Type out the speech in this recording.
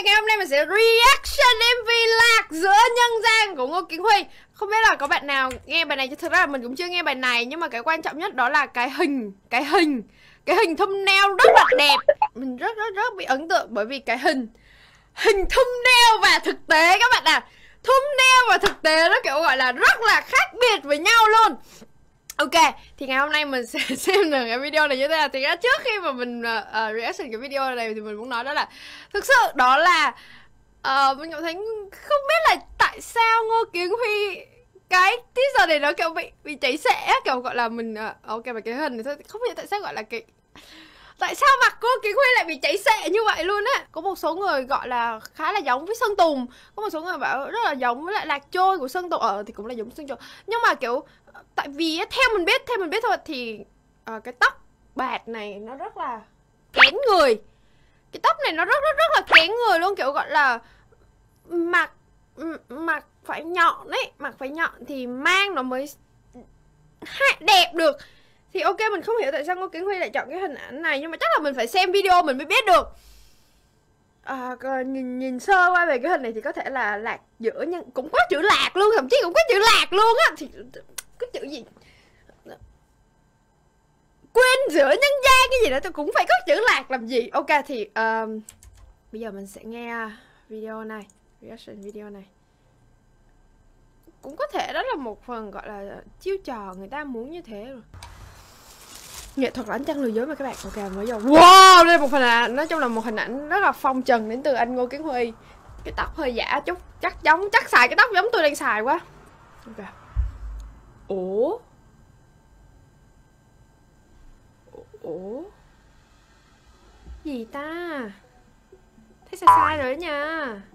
ngày hôm nay mình sẽ reaction MV Lạc Giữa Nhân Gian của Ngô Kiến Huy. Không biết là có bạn nào nghe bài này, chứ thực ra là mình cũng chưa nghe bài này. Nhưng mà cái quan trọng nhất đó là cái hình thumbnail rất là đẹp. Mình rất bị ấn tượng bởi vì cái hình thumbnail và thực tế các bạn ạ. Thumbnail và thực tế nó kiểu gọi là rất là khác biệt với nhau luôn. Ok, thì ngày hôm nay mình sẽ xem được cái video này như thế nào. Thì trước khi mà mình reaction cái video này thì mình muốn nói đó là thực sự đó là mình cảm thấy không biết là tại sao Ngô Kiến Huy cái teaser này nó kiểu bị cháy xệ, kiểu gọi là mình ok và cái hình này thôi, không biết tại sao gọi là cái tại sao mặt Ngô Kiến Huy lại bị cháy xệ như vậy luôn á. Có một số người gọi là khá là giống với Sơn Tùng, có một số người bảo rất là giống với lại Lạc Trôi của Sơn Tùng, thì cũng là giống Sơn Tùng. Nhưng mà kiểu tại vì theo mình biết thôi thì cái tóc bạc này nó rất là kén người. Cái tóc này nó rất là kén người luôn, kiểu gọi là mặt phải nhọn ấy, mặt phải nhọn thì mang nó mới đẹp được. Thì ok, mình không hiểu tại sao Ngô Kiến Huy lại chọn cái hình ảnh này, nhưng mà chắc là mình phải xem video mình mới biết được. Nhìn sơ qua về cái hình này thì có thể là lạc giữa nhân, cũng có chữ lạc luôn, thậm chí cũng có chữ lạc luôn á. Thì cái chữ gì quên, giữa nhân gian cái gì đó, tôi cũng phải có chữ lạc làm gì. Ok thì bây giờ mình sẽ nghe video này, reaction video này. Cũng có thể đó là một phần gọi là chiêu trò người ta muốn như thế rồi. Nghệ thuật là ánh trăng lừa dối mà các bạn. Ok, mới vô. Wow, đây là một hình ảnh, nói chung là một hình ảnh rất là phong trần đến từ anh Ngô Kiến Huy. Cái tóc hơi giả chút, chắc xài cái tóc giống tôi đang xài quá. Ok. Ủa gì ta, thấy sai rồi đó nha.